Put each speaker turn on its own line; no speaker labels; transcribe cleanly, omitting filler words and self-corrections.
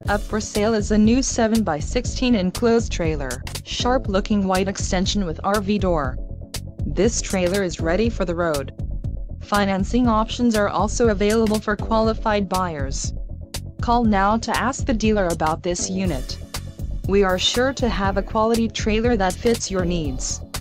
Up for sale is a new 7x16 enclosed trailer, sharp-looking white extension with RV door. This trailer is ready for the road. Financing options are also available for qualified buyers. Call now to ask the dealer about this unit. We are sure to have a quality trailer that fits your needs.